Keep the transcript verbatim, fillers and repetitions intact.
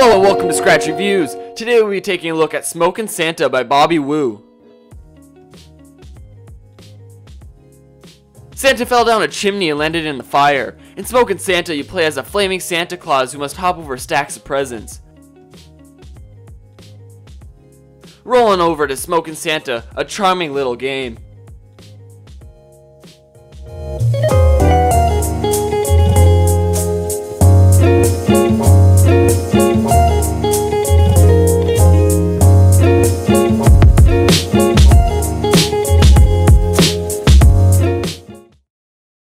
Hello and welcome to Scratch Reviews. Today we'll be taking a look at Smokin Santa by bobbywu. Santa fell down a chimney and landed in the fire. In Smokin Santa, you play as a flaming Santa Claus who must hop over stacks of presents. Rolling over to Smokin Santa, a charming little game.